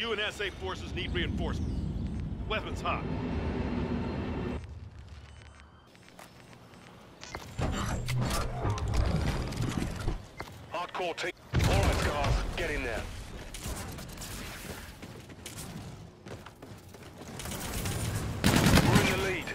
UNSA forces need reinforcements. Weapons hot. Hardcore team. All right, Scars, get in there. We're in the lead.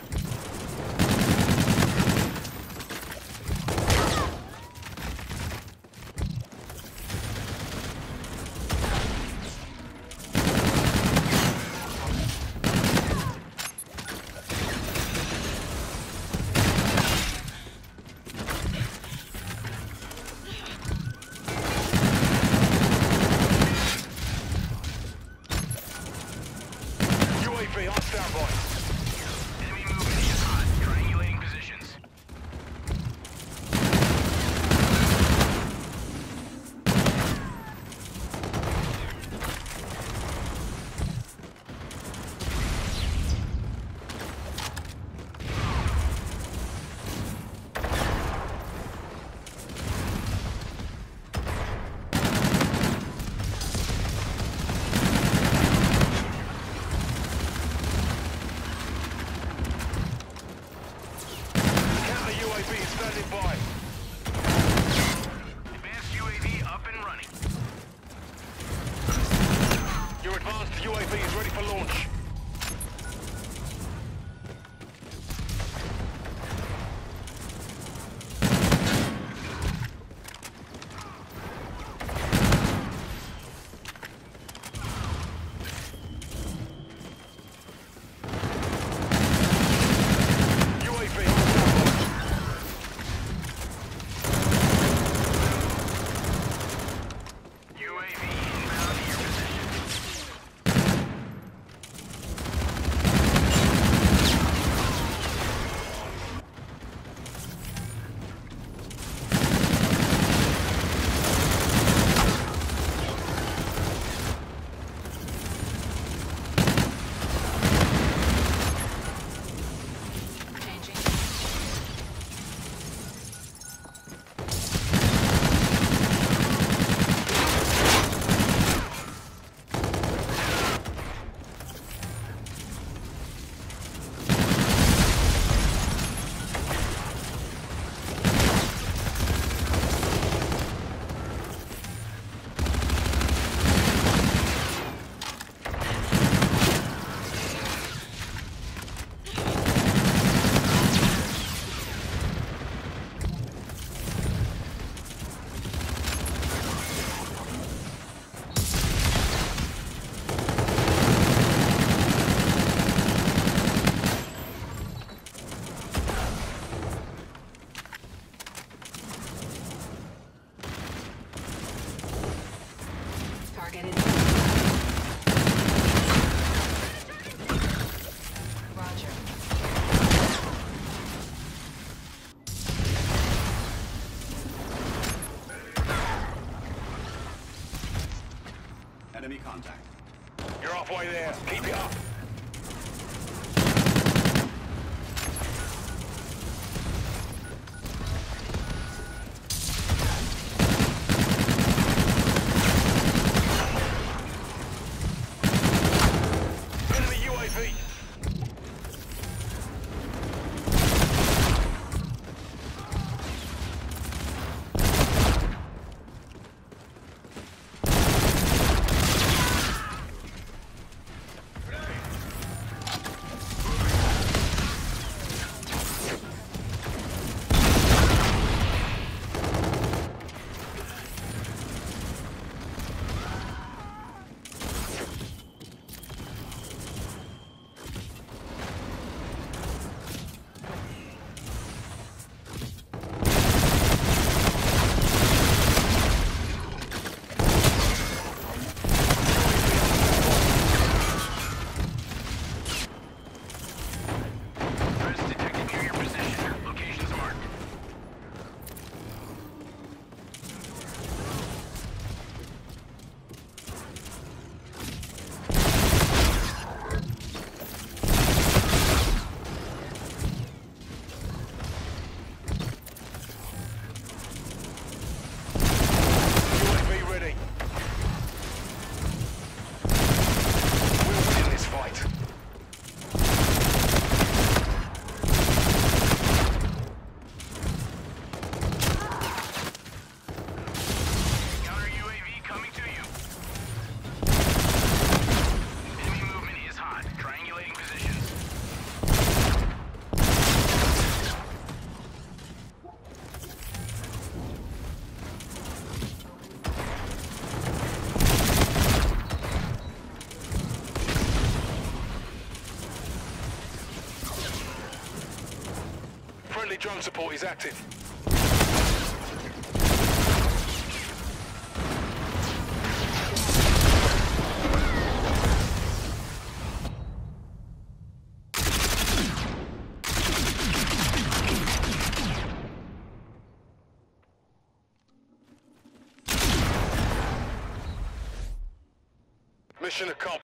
UAV on standby. Enemy movement is hot. Triangulating positions. Counter UAV standing by. Advanced UAV up and running. Your advanced UAV is ready for launch. UAV on standby. UAV inbound to your position. Target in. Roger. Enemy contact. You're halfway there. Keep it up. Enemy UAV. Friendly drone support is active. Mission accomplished.